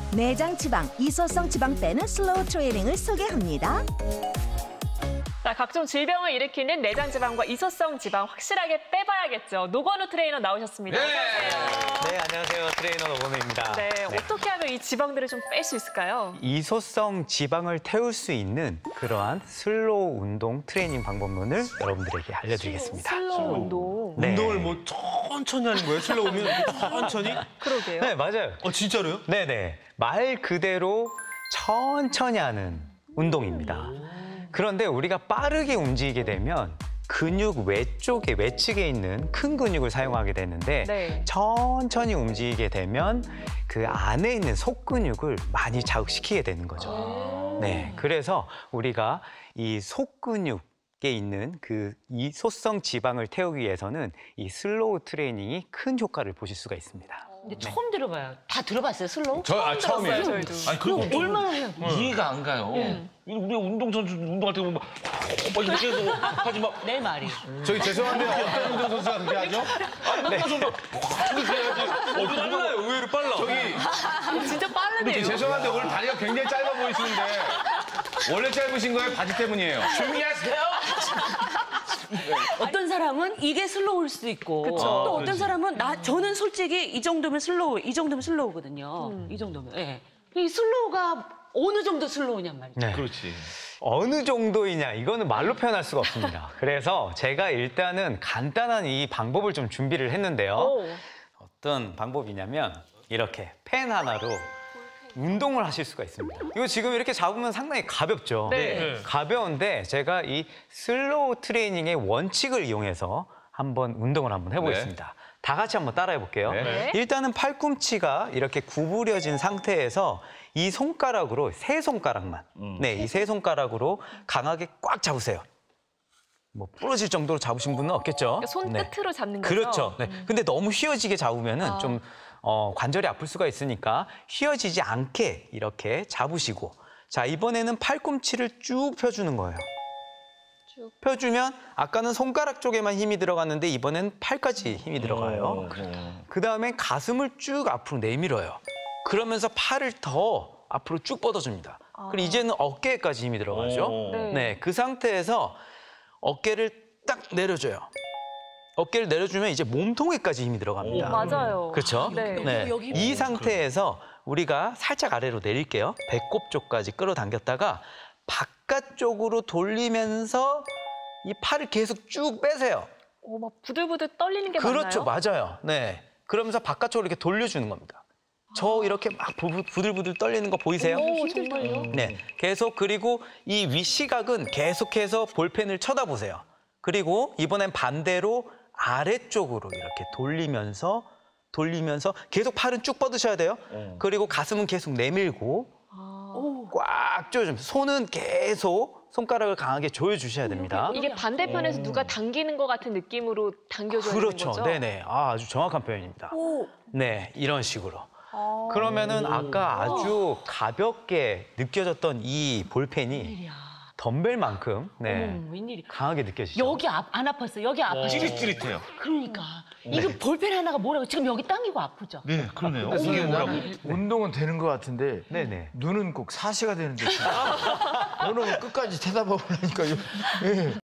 내장 지방, 이소성 지방 빼는 슬로우 트레이닝을 소개합니다. 자, 각종 질병을 일으키는 내장 지방과 이소성 지방 확실하게 빼봐야겠죠. 노건우 트레이너 나오셨습니다. 네. 안녕하세요. 네, 안녕하세요. 트레이너 노건우입니다. 네, 어떻게 하면 이 지방들을 좀 뺄 수 있을까요? 이소성 지방을 태울 수 있는 그러한 슬로우 운동 트레이닝 방법론을 여러분들에게 알려드리겠습니다. 슬로우 운동. 네. 운동을 뭐 천천히 하는 거예요? 슬로우면 천천히? 그러게요. 네, 맞아요. 진짜로요? 네네. 말 그대로 천천히 하는 운동입니다. 그런데 우리가 빠르게 움직이게 되면 근육 외측에 있는 큰 근육을 사용하게 되는데 네. 천천히 움직이게 되면 그 안에 있는 속근육을 많이 자극시키게 되는 거죠. 네, 그래서 우리가 이 속근육에 있는 그 이소성 지방을 태우기 위해서는 이 슬로우 트레이닝이 큰 효과를 보실 수가 있습니다. 근데 처음 들어봐요. 다 들어봤어요, 슬로우? 처음이에요. 저희도. 아니, 그리고 얼마나 해요? 이해가 안 가요. 우리 운동선수 운동할 때 보면 막 이렇게 해서 하지 막. 내 말이. 저희 죄송한데 어떤 운동선수가 그렇게 하죠? 운동선수 이렇게 해야지. 빨라요. 의외로 빨라. 진짜 빠르네요. 죄송한데 오늘 다리가 굉장히 짧아 보이시는데 원래 짧으신 거예요? 바지 때문이에요? 조용히 하세요. 어떤 사람은 이게 슬로우일 수도 있고 그쵸. 또 어떤 사람은 저는 솔직히 이 정도면 슬로우거든요. 이 정도면. 예. 이 슬로우가 어느 정도 슬로우냔 말이죠. 네. 그렇지. 어느 정도이냐 이거는 말로 표현할 수가 없습니다. 그래서 제가 일단은 간단한 이 방법을 좀 준비를 했는데요. 오. 어떤 방법이냐면 이렇게 펜 하나로 운동을 하실 수가 있습니다. 이거 지금 이렇게 잡으면 상당히 가볍죠. 네. 가벼운데 제가 이 슬로우 트레이닝의 원칙을 이용해서 한번 운동을 한번 해보겠습니다. 다 같이 한번 따라해 볼게요. 네. 일단은 팔꿈치가 이렇게 구부려진 상태에서 이 손가락으로 세 손가락만, 이 세 손가락으로 강하게 꽉 잡으세요. 뭐 부러질 정도로 잡으신 분은 없겠죠? 손 끝으로 잡는 거죠? 그렇죠. 네. 근데 너무 휘어지게 잡으면은 좀 관절이 아플 수가 있으니까 휘어지지 않게 이렇게 잡으시고, 자, 이번에는 팔꿈치를 쭉 펴주는 거예요. 쭉. 펴주면 아까는 손가락 쪽에만 힘이 들어갔는데 이번엔 팔까지 힘이 들어가요. 그다음에 가슴을 쭉 앞으로 내밀어요. 그러면서 팔을 더 앞으로 쭉 뻗어줍니다. 그리고 이제는 어깨까지 힘이 들어가죠. 네, 그 상태에서 어깨를 딱 내려줘요. 어깨를 내려주면 이제 몸통에까지 힘이 들어갑니다. 맞아요. 그렇죠? 네. 여기. 이 상태에서 우리가 살짝 아래로 내릴게요. 배꼽 쪽까지 끌어당겼다가 바깥쪽으로 돌리면서 이 팔을 계속 쭉 빼세요. 막 부들부들 떨리는 게 그렇죠, 맞나요? 맞아요. 네, 그러면서 바깥쪽으로 이렇게 돌려주는 겁니다. 저 이렇게 막 부들부들 떨리는 거 보이세요? 오, 정말요? 네, 계속. 그리고 이 윗시각은 계속해서 볼펜을 쳐다보세요. 그리고 이번엔 반대로 아래쪽으로 이렇게 돌리면서 계속 팔은 쭉 뻗으셔야 돼요. 그리고 가슴은 계속 내밀고 꽉 조여주면서 손은 계속 손가락을 강하게 조여주셔야 됩니다. 이게 반대편에서 누가 당기는 것 같은 느낌으로 당겨줘야 그렇죠. 되는 거죠? 네네. 아주 정확한 표현입니다. 네, 이런 식으로. 그러면은 아까 아주 가볍게 느껴졌던 이 볼펜이 덤벨만큼 웬일이. 강하게 느껴지죠. 여기 안 아팠어요. 여기 아팠어요. 찌릿찌릿해요. 그러니까. 이거 볼펜 하나가 뭐라고 지금 여기 당기고 아프죠? 네, 그러네요. 이게 뭐라고 운동은 되는 것 같은데 네네. 눈은 꼭 사시가 되는데 너는 끝까지 쳐다보려니까